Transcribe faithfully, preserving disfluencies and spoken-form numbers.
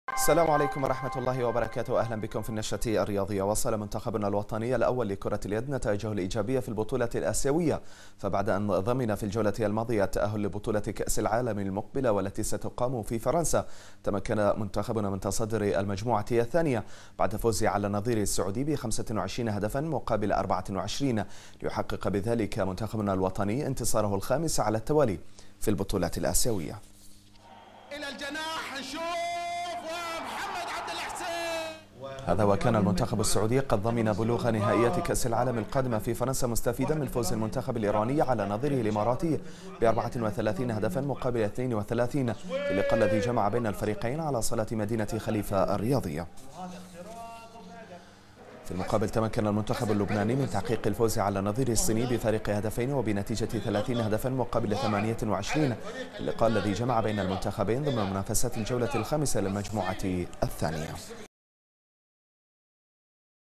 السلام عليكم ورحمة الله وبركاته. أهلا بكم في النشرة الرياضية. وصل منتخبنا الوطني الأول لكرة اليد نتائجه الإيجابية في البطولة الآسيوية، فبعد أن ضمن في الجولة الماضية التأهل لبطولة كأس العالم المقبلة والتي ستقام في فرنسا، تمكن منتخبنا من تصدر المجموعة الثانية بعد فوزه على النظير السعودي بخمسة وعشرين هدفا مقابل أربعة وعشرين، ليحقق بذلك منتخبنا الوطني انتصاره الخامس على التوالي في البطولة الآسيوية. إلى الجناح نشوف محمد عبد الحسين. هذا وكان المنتخب السعودي قد ضمن بلوغ نهائيات كأس العالم القادمة في فرنسا مستفيدا من فوز المنتخب الإيراني على نظيره الإماراتي بأربعة وثلاثين هدفا مقابل اثنين وثلاثين في اللقاء الذي جمع بين الفريقين على صالة مدينة خليفة الرياضية. في المقابل تمكن المنتخب اللبناني من تحقيق الفوز على النظير الصيني بفارق هدفين وبنتيجة ثلاثين هدفا مقابل ثمانية وعشرين في اللقاء الذي جمع بين المنتخبين ضمن منافسات الجولة الخامسة للمجموعة الثانية.